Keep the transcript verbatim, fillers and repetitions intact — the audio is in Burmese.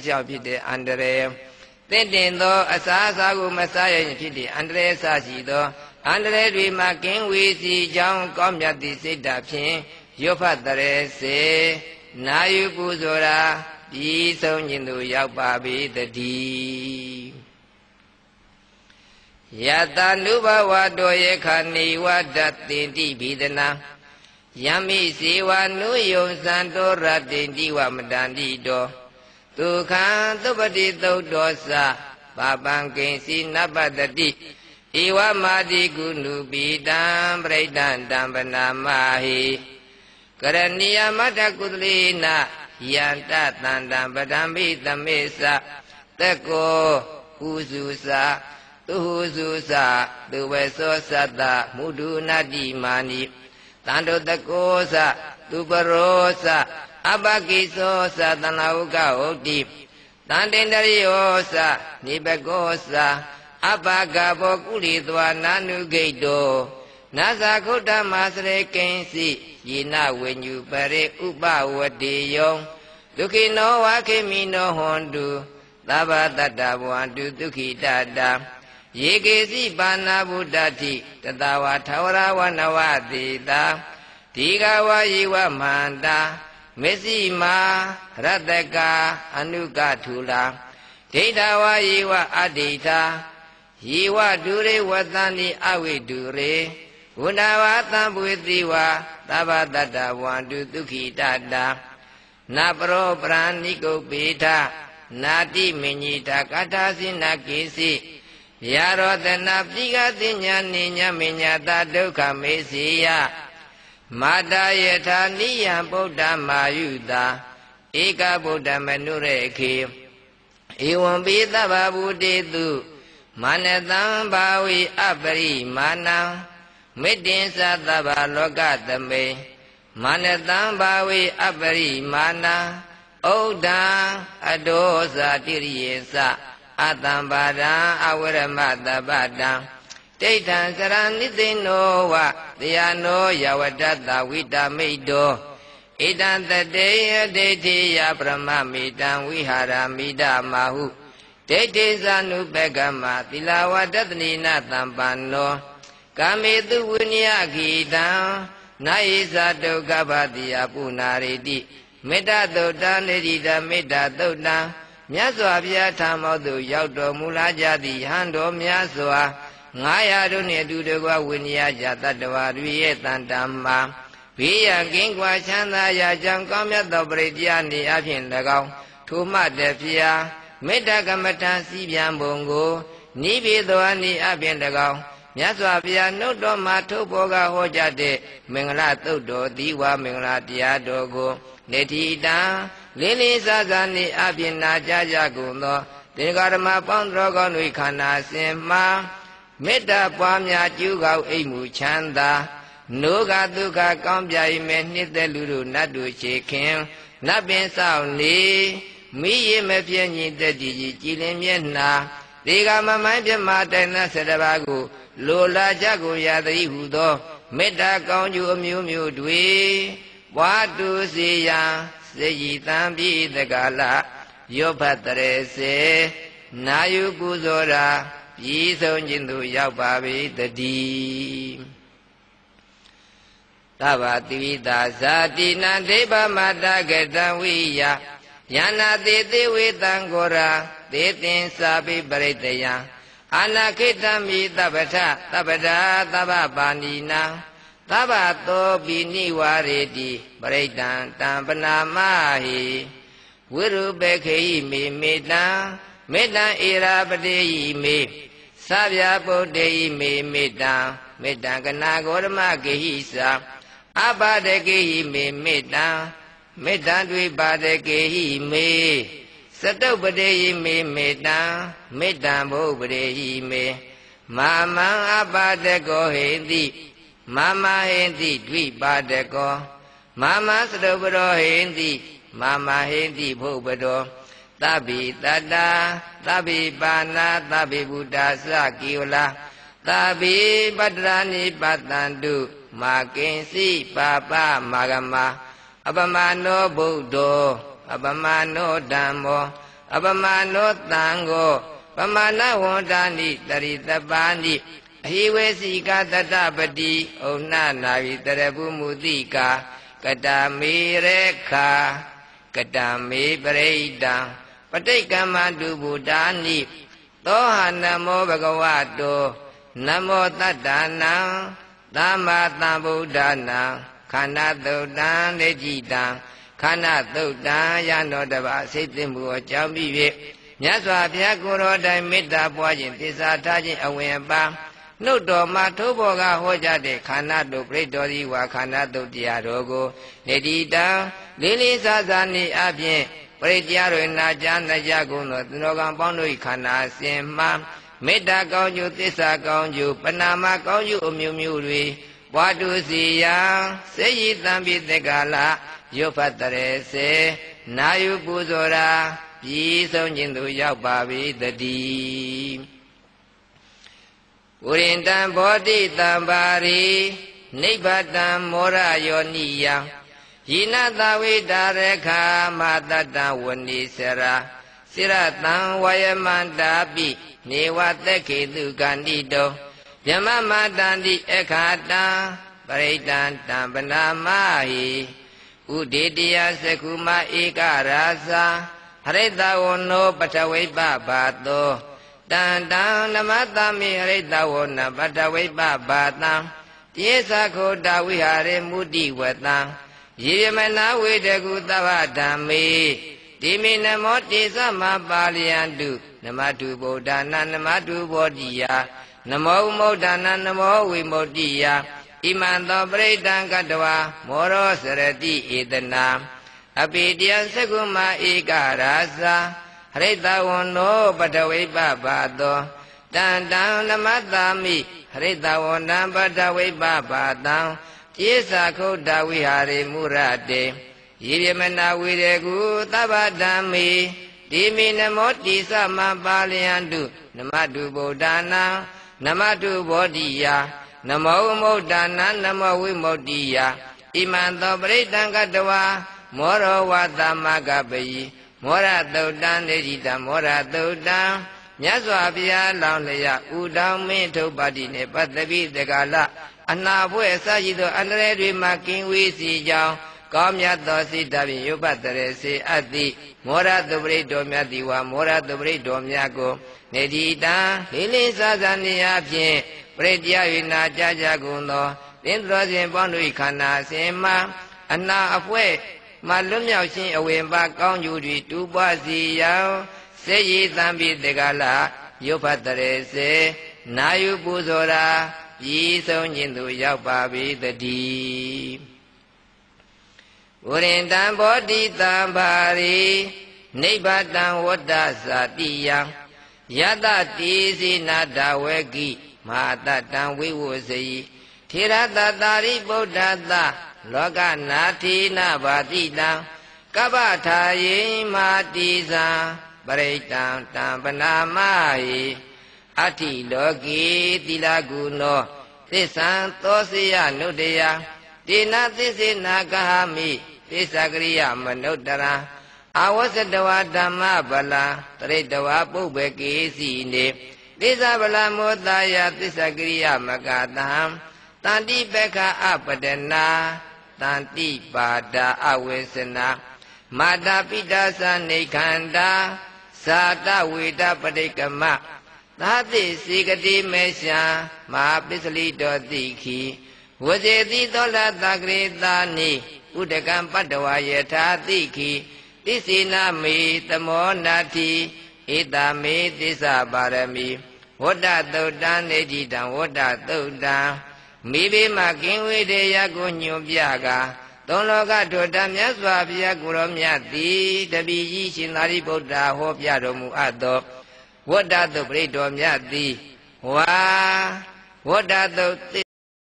ကြောင့်ဖြစ်တဲ့အန္တရာယ်သင့်တင်သောအစာအစာကိုမစားရရင်ဖြစ်တဲ့အန္တရာယ်ဆရှိသောအန္တရာယ်တွေမှာကင်းဝေးစီကြောင်းကောင်းမြတ်သည့်စိတ်ဓာတ်ဖြင့်ရွတ်ဖတ်တရေစေနာယူပူဇော်ရာပြီးဆုံးခြင်းသို့ရောက်ပါပေတည်းယတနုဘဝတောယေခဏိဝဒ္ဒတင်တိဘိဒနာယမိစေဝနုယုံစံတောရတိတိဝမတန္တိတောဒုက္ခံသုပတိသုတ်တောသပါပံကိဉ္စီနပတ္တိဧဝမာတိကုဏုပိတံပရိဒံတံပနာမဟိကရဏီယမတ္တကုသလေနယန္တတန္တံပဒံမိသမေသတကောဥစုသသူဟုစုသသူဝေသောသတ္တမုဒုနတိမာနိတန္တောတကောသသူပရောသအပကိသောသတနာဥကဟုတ်တိတန္တေန္တရိယောသနိဘကောသအပကဘောကုလိသွာနာနုဂိတောနာဇာခုတ္တမစရေကိဉ္စီယေနဝိညုပရိဥပဝတိယောဒုက္ခိနောဝခေမိနောဟွန်တုသဗ္ဗတတ္တဘဝန္တုဒုက္ခိတတံယေကေစီပါဏဗုဒ္ဓတိတတဝါထဝရဝနဝတိတာဒီဃဝါယေဝမန္တာမေစီမာရတကာအနုကထူလာဒိဋ္ဌဝါယေဝအဒိဋ္ဌာယေဝဒုရေဝတန္တိအဝိဒုရေဝဏဝါသံပွေတိဝါသဗ္ဗတတ္တဝန္တုဒုက္ခိတတံနပရောပရဏိကုပေထနာတိမညိတာကထာစိနကိစီယာရောတနာပိကတိညာနိညာမညာတာဒုက္ခမေစီယမာတာယထာနိယံဗုဒ္ဓမာယုတာဧကဗုဒ္ဓမနုရေခေဧဝံပိသဗ္ဗဗုတေတုမာနတံဘာဝိအပရိမာဏံမေတ္တင်္စသဗ္ဗလောကသမေမာနတံဘာဝိအပရိမာဏံဩဒံအဒောဇာတိရိယေသအတံပါဒံအဝရမတပတံဒိဋ္ဌံစရဏိသိနောဝတရားနောယဝတ္တတဝိတမိတ်တောဣတံတတေယဒိဋ္ဌိယပရမမိတံဝိဟာရမိဒမာဟုဒိဋ္ဌိသနုပကမသီလဝတ္တတနိနတံပန္နောကာမေတုဝိနယခိတံနာယိသဒုက္ခပတိယပုနာရိတိမေတ္တသုတ်တံနေတိတမေတ္တသုတ်တံမြတ်စွာဘုရားထာမောသို့ရောက်တော်မူလာကြသည့်ဟန်တော်များစွာငါးရာတို့နှင့်အတူတကွဝိနည်းကြတတ္တဝါတွေရဲ့တန်တမ်းမှာဘေးရန်ကင်းကွာချမ်းသာရာကြောင့်ကောင်းမြတ်သောပရိတရားနေအဖြင့်၎င်းထိုမှတည်းဖျားမေတ္တာကမ္မထံစီပြန်ပုံကိုနိဗ္ဗေသောအနိအဖြင့်၎င်းမြတ်စွာဘုရားနှုတ်တော်မှာထုတ်ပေါ်ကဟောကြားတဲ့မင်္ဂလာသုတ်တော်သီဝမင်္ဂလာတရားတော်ကိုနေတိတံလေးလေးစားစားနေအပြင်နာကြကြကုန်သောသင်္ဃာရမပေါင်းတော်ကောင်းတို့ခန္ဓာစဉ်မှာမေတ္တာပွားများကျူးကောက်အိမ်မူချမ်းသာနိုးကဒုက္ခကောင်းပြိုင်မဲ့နှစ်သက်လူတို့နတ်တို့ချေခင်နတ်ပင်ဆောင်နေမိရမပြည့်ညင်တက်ကြည်ကြည်လင်မျက်နှာဒီကမမိုင်းပြမတိုင်နှဆတပါးကိုလိုလာကြကုန်ရသည်ဟုသောမေတ္တာကောင်းကျိုးအမျိုးမျိုးတွေပွားတူစီရန်စေယီတံပိတကလယောဖတ်တရေစေနာယုပူဇော်ရာပြီးဆုံးခြင်းသို့ရောက်ပါပြီတည်းသဗ္ဗတိဝိတာဇာတိနံဒိဗ္ဗမတကတံဝိယယနာတိသေဝေတံကိုရာသေတင်စာပိပရိတယံအာနာခိတံမိသဗ္ဗထသဗ္ဗဒာသဗ္ဗပါဏိနံသဗ္ဗသောပိနိဝါရေတိပရိဒံတံပနာမဟိဝိရုပေခေယိမေမေတံမေတ္တံဧရာပတေယိမေသဗျာပုတ္တေယိမေမေတ္တံမေတ္တံကနာဂောရမဂေဟိသာအပါဒကေဟိမေမေတ္တံမေတ္တံတွေပါဒကေဟိမေစတုပ္ပတေယိမေမေတ္တံမေတ္တံဘုပ္ပတေယိမေမာမံအပါဒကောဟိတိမာမဟိတိဒွိပါဒကောမာမစတုပ္ပရောဟိတိမာမဟိတိဘုပ္ပတောသဗ္ဗိတတ္တာသဗ္ဗိပါဏာသဗ္ဗိဗုဒ္ဓသကိဝလာသဗ္ဗိပတ္တရာနိပတ္တန္တုမာကိဉ္စီပါပမာဂမအပမနောဗုဒ္ဓောအပမနောဓမ္မောအပမနောတံကိုပမနဝန္တာနိတရိတပါဏိအဟိဝေစီကတတပတိဩနာနာဝိတရပုမုတိကာကတမေရေခာကတမေပရိဒံပဋိက္ခမတုဗုဒ္ဓာနိသောဟနမောဘဂဝတောနမောတတ္တနံသမ္မာသမ္ဗုဒ္ဓနာခန္ဓာသုတ်တံလေကြည်တံခန္ဓာသုတ်တံယန္တောတပစိတ်သိမှုအကြောင်းပြီး၍မြတ်စွာဘုရားကိုယ်တော်တိုင်မေတ္တာပွားခြင်းသစ္စာထားခြင်းအဝင်ပါနှုတ်တော်မှာထိုးဘောကဟောကြားတဲ့ခန္ဓာတို့ပြိတ္တော်ဒီဝါခန္ဓာသုတ်တရားတော်ကိုနေတိတံလေးလေးစားစားနေအပြင်ပရိတရားတွေနာကြားနာကြကုန်သောသင်္တော်ကံပေါင်းတို့၏ခန္ဓာအစဉ်မှာမေတ္တာကောင်းကျိုးသစ္စာကောင်းကျိုးပဏာမကောင်းကျိုးအမျိုးမျိုးတွေပွားတူစီယံစေယိတံပိသက္ကလရုပ်ဖတ်တရေစေနာယုပူဇော်ရာပြီးဆုံးခြင်းသို့ရောက်ပါပြီတည်းဝရိန္တံဘောတိတံပါရိနိဗ္ဗတံမောရယောနိယံယိနတဝိတာရခာမတတံဝနိစရာစိရတံဝယမန္တာပိနေဝသက်ခေတုကန္တိတောယမမတန္တိအခါတံပရိတံတံပနာမဟိဥဒေတယသကုမဧကရာဇာဟရိတဝနောပထဝိပဘာတောတန်တံနမတမိဟရိတဝနပထဝိပဘာတံတိသခောတဝိဟာရေမုတိဝတံယေယမနာဝေတကုသဗ္ဗဓမ္မေတိမိနမောတိသမပါလယန္တုနမတုဗုဒ္ဓနာနမတုဘောဓိယနမောမုဒ္ဒနာနမောဝိမု tti ယဣမံသောပရိဒံကတဝါမောရောစရတိဧတနာအပိတယသကုမဧကရာဇာဟရိတဝနောပထဝိပဘာတောတန်တံနမတ္တာမိဟရိတဝနံပထဝိပဘာတံကျေသာခုဒ္ဒဝိဟာရေမုရတေယေရမနာဝိရေကုသဗ္ဗဓမ္မေတိမိနမောတိသမပါလယန္တုနမတုဗုဒ္ဓနာနမတုဘောဓိယနမောမုဒ္ဒနာနမောဝိမု tti ယဣမံသောပရိဒံကတဝါမောရောဝသမကပယိမောရသုတ်တံနေတိတမောရသုတ်တံမြတ်စွာဘုရားလောင်းလျက်ဥတောင်မင်းထုတ်ပါတိနှင့်ပတ်သက်ပြီးတက္ကလအနာဖွဲ့အစရှိသောအန္တရာယ်တွေမှကင်းဝေးစီကြောင်းကောင်းမြတ်သောစိတ်ဓာတ်ဖြင့်ရုပ်ပတ်တရေစေအပ်သည့်မောရသုပရိတော်မြတ်တိဝါမောရသုပရိတော်မြတ်ကိုနေတိတံလေးလေးစားစားနေအပြင်ပရိတရား၍နာကြကြကုန်သောသင်္တော်စဉ်ပေါင်းတို့၏ခန္ဓာစဉ်မှာအနာအဖွဲမှလွတ်မြောက်ခြင်းအဝင်ပါကောင်းကျိုးတွေတူပွားစီရန်စေရည်တံပိတေကလရုပ်ဖတ်တရေစေနာယုပူဇော်ရာပြီးဆုံးခြင်းသို့ရောက်ပါပြီတည်းဝရိန္တံဘောဓိတံဘာရိနိဗ္ဗတံဝတ္တဇာတိယံယတတိစိနာတဝေကိမဟာတတံဝိဝဇိထေရတတာရိဗုဒ္ဓတလောကနာတိနာဘာတိတံကပ္ပထာယေမာတိဇံပရိတံတံပနာမဟိအဋ္ဌိလောကေတိလကုနောသစ္ဆံသောစေယနုတယတေနသစ္စေနာကဟမိသစ္စာကရိယမနုဿရံအာဝဇ္ဇတဝဓမ္မဗလံတရိတဝပုဗ္ဗကေစီနေသစ္စာဗလမောတယသစ္စာကရိယမကတံတန္တိပက္ခအပဒနာတန္တိပါဒာအဝေစနာမာတာပိတာသနေခန္ဓာဇာတဝေဒပဋိကမသာတိစေကတိမေရှံမဟာပစ္စလိတောတိခိဝဇေတိသောလတကရေတာနိဥဒကံပတ္တဝါယထာတိခိသစ္စေနာမေသမောနာတိဧတမေသစ္စာပါရမီဝတ္တသုတ်တံနေတိတံဝတ္တသုတ်တံမိဘိမကင်ဝေဒေယကိုညွန်ပြကာသုံးလောကထိုတမြတ်စွာဘုရားကိုရောမြတ်သည်တပည့်ကြီးရှင်သာရိပုတ္တရာဟောပြတော်မူအပ်သောဝတ္တသုတ်ပရိတော်မြတ်သည်ဝါဝတ္တသုတ်